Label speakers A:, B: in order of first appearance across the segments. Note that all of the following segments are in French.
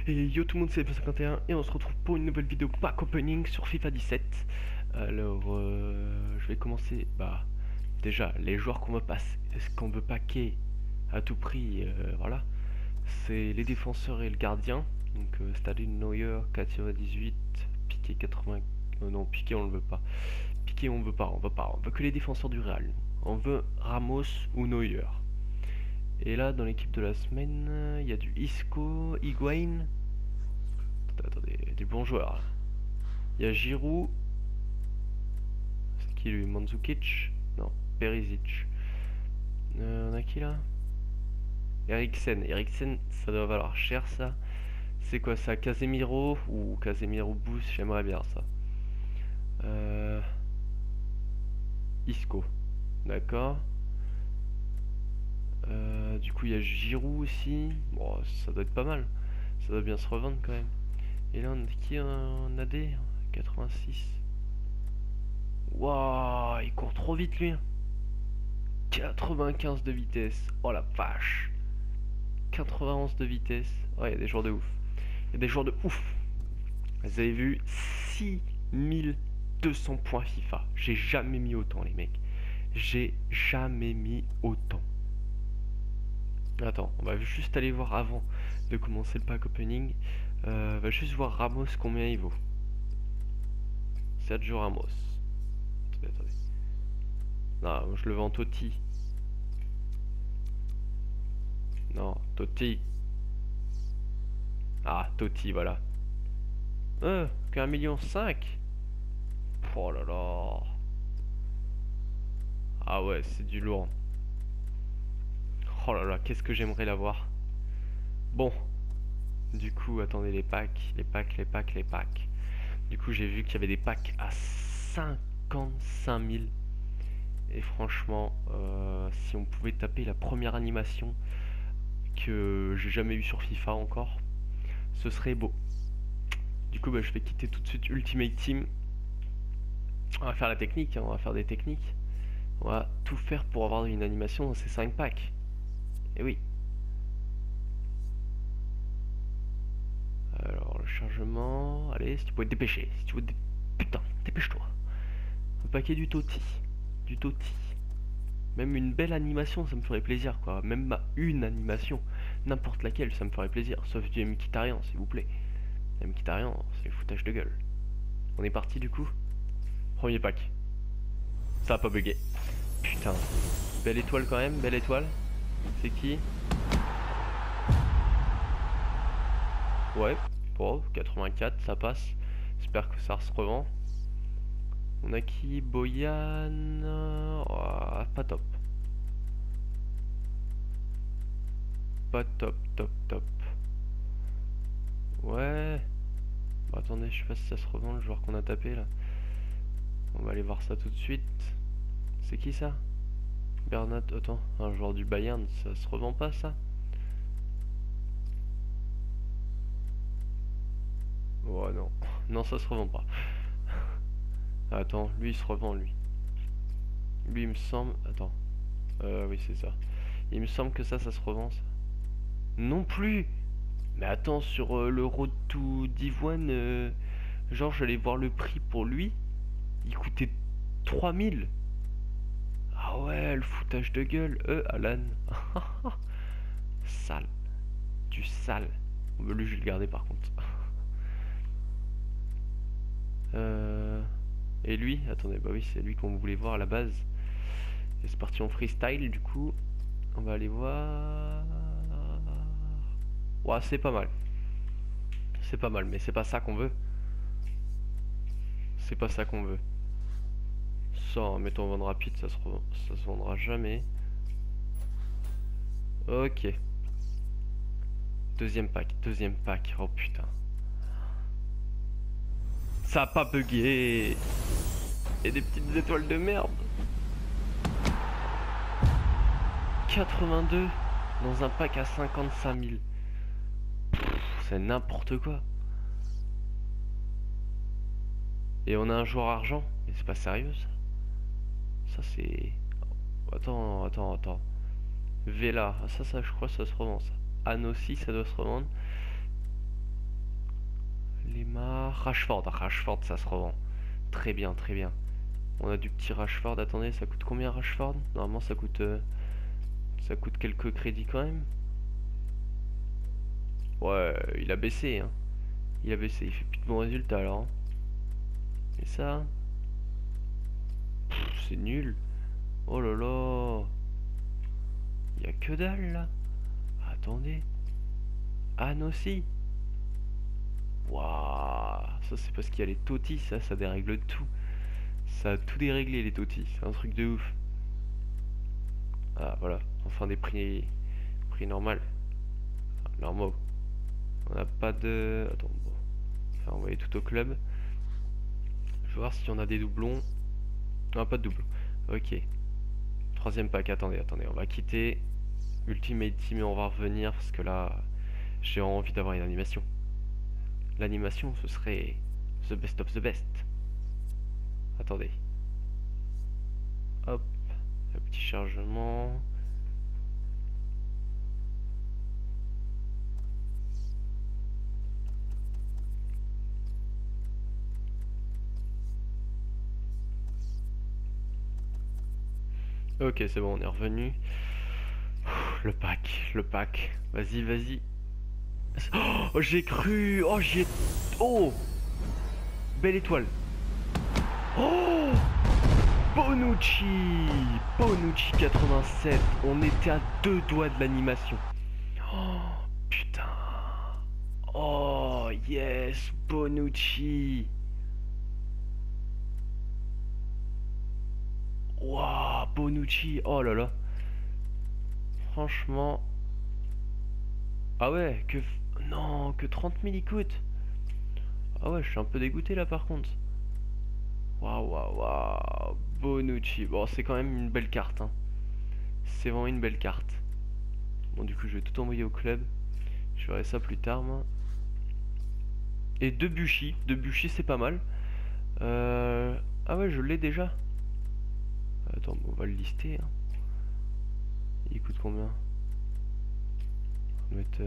A: Et yo tout le monde, c'est F51 et on se retrouve pour une nouvelle vidéo pack opening sur FIFA 17. Alors, je vais commencer, déjà, les joueurs qu'on veut passer, ce qu'on veut packer à tout prix, voilà. C'est les défenseurs et le gardien. Donc, Stadin Neuer, 4/18, Piqué 80... non, Piqué on le veut pas. Piqué on veut pas, on veut que les défenseurs du Real. On veut Ramos ou Neuer. Et là, dans l'équipe de la semaine, il y a du Isco, Higuain. Attendez, des bons joueurs. Il y a Giroud. C'est qui lui? Mandzukic? Non, Perisic. On a qui là? Eriksen. Eriksen, ça doit valoir cher ça. C'est quoi ça? Casemiro ou Casemiro Boost? J'aimerais bien ça. Isco. D'accord. Du coup, il y a Giroud aussi. Bon, ça doit être pas mal. Ça doit bien se revendre quand même. Et là, on a qui en AD? 86. Waouh, il court trop vite lui. 95 de vitesse. Oh la vache. 91 de vitesse. Ouais, il y a des joueurs de ouf. Il y a des joueurs de ouf. Vous avez vu 6200 points FIFA. J'ai jamais mis autant les mecs. J'ai jamais mis autant. Attends, on va juste aller voir avant de commencer le pack opening. On va juste voir Ramos combien il vaut. Sergio Ramos. Attendez. Non, je le vends Totti. Non, Totti. Ah, Totti, voilà. Qu'1,5 million. Oh là là. Ah ouais, c'est du lourd. Oh là là, qu'est-ce que j'aimerais l'avoir. Bon. Du coup, attendez, les packs. Du coup, j'ai vu qu'il y avait des packs à 55 000. Et franchement, si on pouvait taper la première animation que j'ai jamais eu sur FIFA encore, ce serait beau. Du coup, je vais quitter tout de suite Ultimate Team. On va faire la technique, hein, on va faire des techniques. On va tout faire pour avoir une animation dans ces 5 packs. Et oui. Alors, le chargement. Allez, si tu pouvais te dépêcher. Si tu veux putain, dépêche-toi. Un paquet du Totti. Du Totti. Même une belle animation, ça me ferait plaisir, quoi. Même une animation. N'importe laquelle, ça me ferait plaisir. Sauf du Mkhitaryan, s'il vous plaît. Mkhitaryan, c'est foutage de gueule. On est parti, du coup. Premier pack. Ça a pas bugué. Putain. Belle étoile, quand même. Belle étoile. C'est qui? Ouais. Bon, 84, ça passe. J'espère que ça se revend. On a qui? Boyan. Oh, pas top. Pas top, top. Ouais. Bon, attendez, je sais pas si ça se revend le joueur qu'on a tapé là. On va aller voir ça tout de suite. C'est qui ça? Bernat, attends, un joueur du Bayern, ça se revend pas ça? Oh non, non ça se revend pas. Attends, lui il se revend lui. Lui il me semble, attends. Oui c'est ça. Il me semble que ça se revend ça. Non plus. Mais attends, sur le Road to Divoine, genre j'allais voir le prix pour lui. Il coûtait 3000. Ah ouais, le foutage de gueule. Alan. Sale. Du sale. Lui, je vais le garder par contre. Et lui, attendez, bah oui, c'est lui qu'on voulait voir à la base. Et c'est parti en freestyle, du coup. On va aller voir. Ouais, c'est pas mal. C'est pas mal, mais c'est pas ça qu'on veut. C'est pas ça qu'on veut. Ça, en mettant en vente rapide, ça se vendra jamais. Ok. Deuxième pack. Oh putain. Ça a pas bugué. Et des petites étoiles de merde. 82 dans un pack à 55 000. C'est n'importe quoi. Et on a un joueur argent. Mais c'est pas sérieux ça. Ça c'est... Attends. Vela, ça je crois que ça se revend ça. Anossi, ça doit se revendre. Lema, Rashford. Rashford, ça se revend. Très bien, très bien. On a du petit Rashford. Attendez, ça coûte combien Rashford? Normalement, ça coûte quelques crédits quand même. Ouais, il a baissé, hein. Il a baissé, il fait plus de bons résultats alors, hein. Et ça, c'est nul. Oh là là. Il y a que dalle là. Attendez. Anne aussi. Waouh. Ça c'est parce qu'il y a les totis, ça dérègle tout. Ça a tout déréglé les totis, c'est un truc de ouf. Ah voilà, enfin des prix normal. Normaux. On n'a pas de... Attends, bon. On va envoyer tout au club. Je vais voir si on a des doublons. Non, pas de doublons. Ok. Troisième pack, attendez, on va quitter Ultimate Team et on va revenir parce que là, j'ai envie d'avoir une animation. L'animation, ce serait the best of the best. Attendez. Hop, un petit chargement. Ok, c'est bon, on est revenu. Le pack. Vas-y, vas-y. Oh, j'ai cru. Oh, j'y ai... Oh, belle étoile. Oh, Bonucci 87. On était à 2 doigts de l'animation. Oh, putain. Oh, yes, Bonucci. Waouh, Bonucci. Oh là là. Franchement. Ah ouais, que... Non, que 30 000 il coûte. Ah ouais, je suis un peu dégoûté là par contre. Waouh. Bonucci. Bon, c'est quand même une belle carte, hein. C'est vraiment une belle carte. Bon, du coup, je vais tout envoyer au club. Je verrai ça plus tard, moi. Et Debuchy. Debuchy, c'est pas mal. Ah ouais, je l'ai déjà. Attends, on va le lister, hein. Il coûte combien? On va mettre...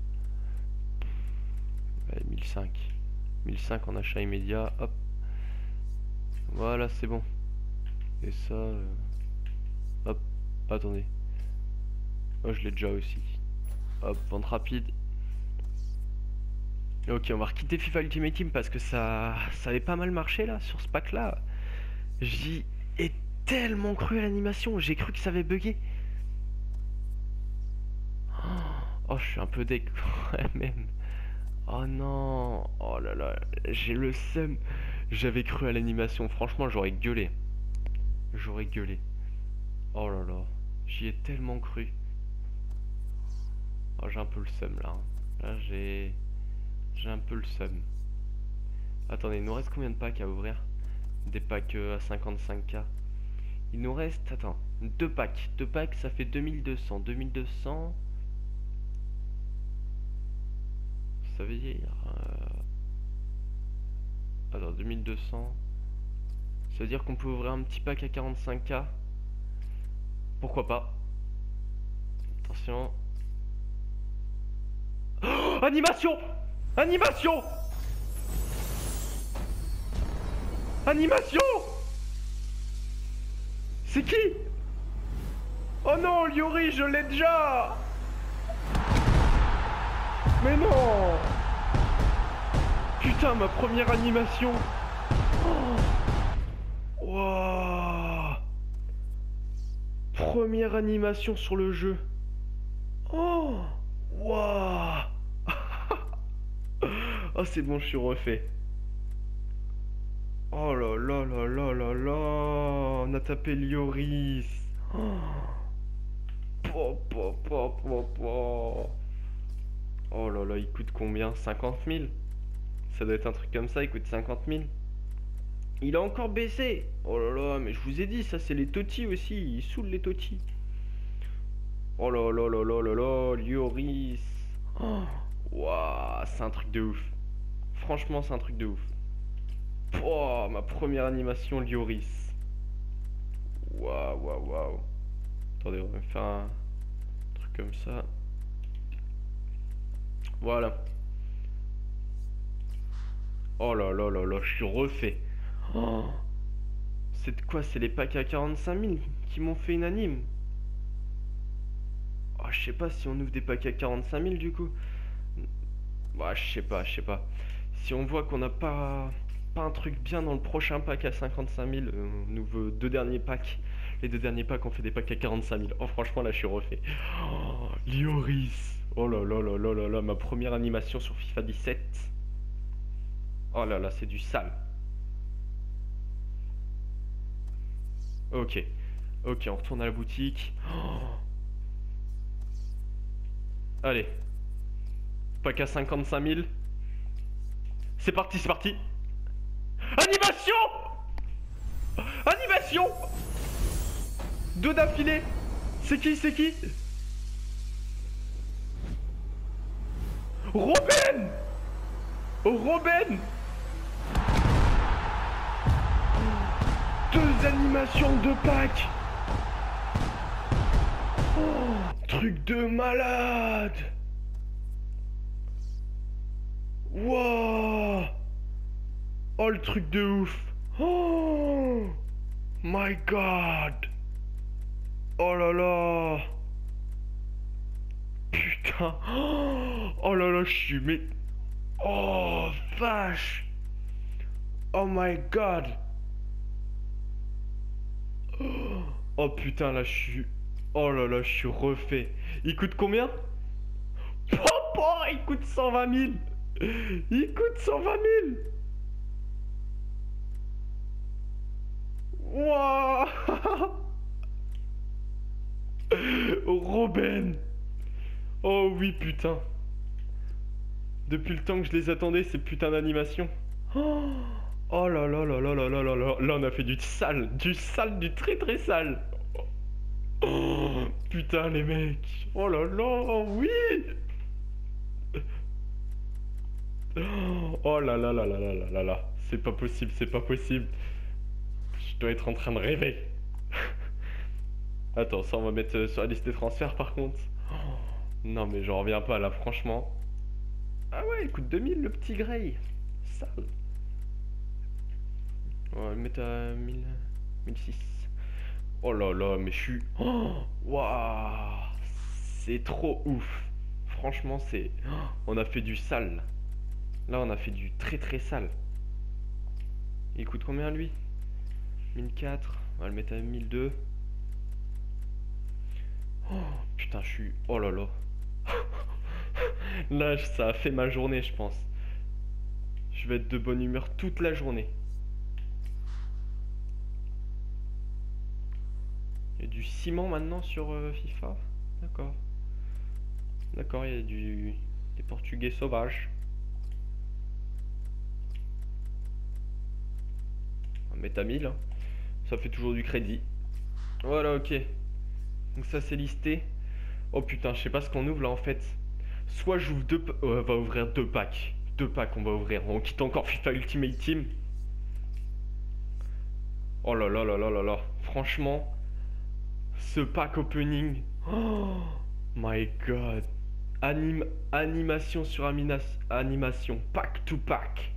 A: Allez, 1005. 1005 en achat immédiat. Hop. Voilà, c'est bon. Et ça... Hop. Attendez. Oh, je l'ai déjà aussi. Hop, vente rapide. Ok, on va quitter FIFA Ultimate Team parce que ça avait pas mal marché là, sur ce pack là. J'y ai tellement cru à l'animation, j'ai cru que ça avait bugué. Oh, je suis un peu deg quand même. Oh non, oh là là, j'ai le seum. J'avais cru à l'animation, franchement j'aurais gueulé. J'aurais gueulé. Oh là là, j'y ai tellement cru. Oh, j'ai un peu le seum là, hein. Là j'ai un peu le seum. Attendez, il nous reste combien de packs à ouvrir? Des packs à 55K. Il nous reste, attends, 2 packs. 2 packs, ça fait 2200. 2200. Ça veut dire... Attends, 2200. Ça veut dire qu'on peut ouvrir un petit pack à 45K. Pourquoi pas? Attention. Oh, animation! Animation! Animation! C'est qui? Oh non, Liori, je l'ai déjà! Mais non! Putain, ma première animation! Oh. Wow. Première animation sur le jeu. Oh! Waouh! Oh, c'est bon, je suis refait. Oh là là là là là là! On a tapé Lloris. Oh. Oh là là, il coûte combien? 50 000? Ça doit être un truc comme ça, il coûte 50 000. Il a encore baissé. Oh là là, mais je vous ai dit, ça c'est les totis aussi. Il saoule les totis. Oh là là là là là là, Lloris. Oh, waouh, c'est un truc de ouf. Franchement, c'est un truc de ouf. Oh, ma première animation Lloris. Waouh. Attendez, on va faire un truc comme ça. Voilà. Oh là là là là, je suis refait. Oh, c'est de quoi? C'est les packs à 45 000 qui m'ont fait une anime. Oh, je sais pas si on ouvre des packs à 45 000 du coup. Bah, je sais pas, je sais pas. Si on voit qu'on n'a pas un truc bien dans le prochain pack à 55 000, on ouvre deux derniers packs. Les deux derniers packs, on fait des packs à 45 000. Oh, franchement, là, je suis refait. Oh, Lioris. Oh là là là là là là, ma première animation sur FIFA 17. Oh là là, c'est du sale. Ok. Ok, on retourne à la boutique. Oh. Allez. Pack à 55 000. C'est parti, c'est parti. Animation! Animation! Deux d'affilée. C'est qui, c'est qui? Robben! Robben! Deux animations de pack. Oh, truc de malade. Wow. Oh, le truc de ouf. Oh my god. Oh là là. Putain. Oh là là, je suis mais... Oh vache. Oh my god. Oh putain, là je suis... Oh là là, je suis refait. Il coûte combien? Oh, il coûte 120 000. Il coûte 120 000. Wouah. Robben. Oh oui, putain. Depuis le temps que je les attendais, ces putains d'animations. Oh là là là là là là là là. Là, on a fait du sale, du très très sale. Oh, putain, les mecs. Oh là là, oui. Oh là là là là là là là là. C'est pas possible, c'est pas possible. Je dois être en train de rêver. Attends, ça on va mettre sur la liste des transferts par contre. Oh, non mais j'en reviens pas là, franchement. Ah ouais, il coûte 2000 le petit Grey. Sale. On va le mettre à 1000... 1006. Oh là là, mais je suis... Oh, waouh. C'est trop ouf. Franchement, c'est... On a fait du sale. Là, on a fait du très très sale. Il coûte combien lui? 1004. On va le mettre à 1002. Oh, putain, je suis... Oh là là. Là, ça a fait ma journée, je pense. Je vais être de bonne humeur toute la journée. Il y a du ciment maintenant sur FIFA. D'accord. D'accord, il y a des Portugais sauvages. On va mettre à 1000. Hein. Ça fait toujours du crédit. Voilà, ok. Donc ça, c'est listé. Oh putain, je sais pas ce qu'on ouvre là en fait. Soit j'ouvre deux... on va ouvrir deux packs. Deux packs on va ouvrir. On quitte encore FIFA Ultimate Team. Oh là là là là là là. Franchement, ce pack opening. Oh my god. Animation sur animation. Pack to pack.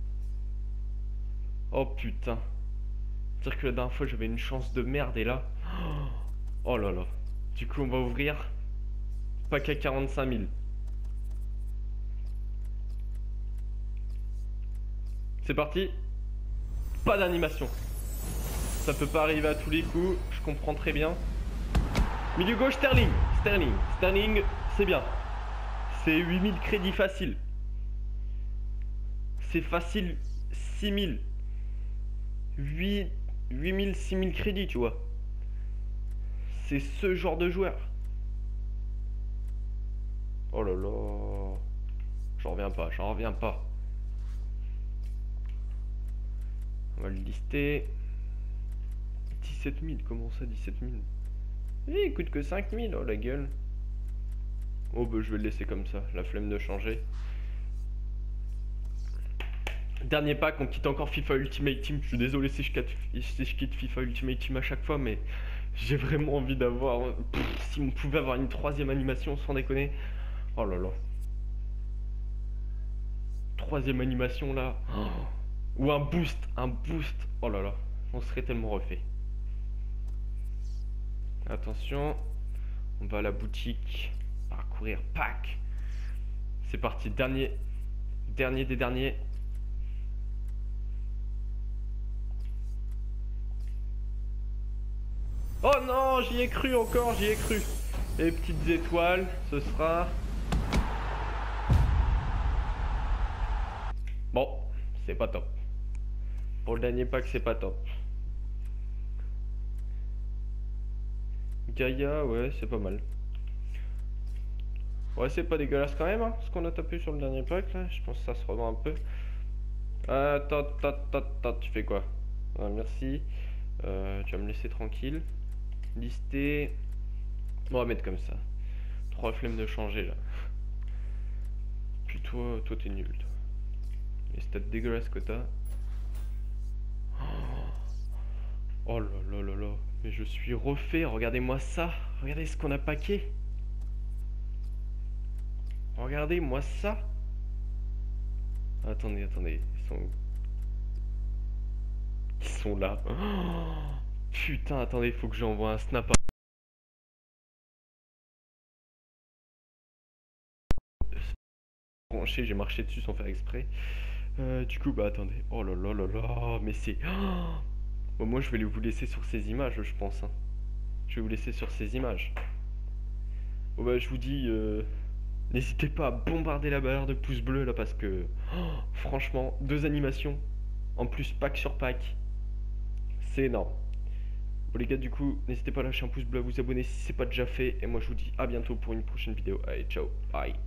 A: Oh putain. C'est-à-dire que la dernière fois j'avais une chance de merde et là... Oh là là. Du coup on va ouvrir... Pack à 45 000. C'est parti. Pas d'animation. Ça peut pas arriver à tous les coups, je comprends très bien. Milieu gauche, Sterling. Sterling, c'est bien. C'est 8000 crédits faciles. C'est facile 6000. 8000, 6000 crédits, tu vois. C'est ce genre de joueur. Oh là là. J'en reviens pas, j'en reviens pas. On va le lister. 17 000, comment ça 17 000? Il coûte que 5 000, oh la gueule. Oh bah je vais le laisser comme ça, la flemme de changer. Dernier pack, on quitte encore FIFA Ultimate Team. Je suis désolé si je quitte FIFA Ultimate Team à chaque fois, mais j'ai vraiment envie d'avoir... Si on pouvait avoir une troisième animation, sans déconner. Oh là là. troisième animation là. Oh. Ou un boost, oh là là, on serait tellement refait. Attention, on va à la boutique, parcourir pack. C'est parti, dernier des derniers. Oh non, j'y ai cru encore, j'y ai cru. Les petites étoiles, ce sera... Bon, c'est pas top. Pour le dernier pack, c'est pas top. Gaïa, ouais, c'est pas mal. Ouais, c'est pas dégueulasse quand même, hein, ce qu'on a tapé sur le dernier pack, là. Je pense que ça se revend un peu. Attends, tu fais quoi? Ah, merci. Tu vas me laisser tranquille. Lister. On va mettre comme ça. Trois flemmes de changer, là. Puis toi t'es nul, toi. Les stats dégueulasses que t'as. Oh là là là là. Mais je suis refait, regardez-moi ça. Regardez ce qu'on a paqué. Regardez-moi ça. Attendez. Ils sont là. Oh, putain, attendez, faut que j'envoie un snap. Branché, j'ai marché dessus sans faire exprès. Du coup, bah attendez. Oh là là là là, mais c'est... Oh, bon, moi, je vais vous laisser sur ces images, je pense. Hein. Je vais vous laisser sur ces images. Bon, bah, je vous dis... N'hésitez pas à bombarder la barre de pouces bleus, là, parce que... Oh, franchement, 2 animations. En plus, pack sur pack. C'est énorme. Bon, les gars, du coup, n'hésitez pas à lâcher un pouce bleu, à vous abonner si c'est pas déjà fait. Et moi, je vous dis à bientôt pour une prochaine vidéo. Allez, ciao, bye.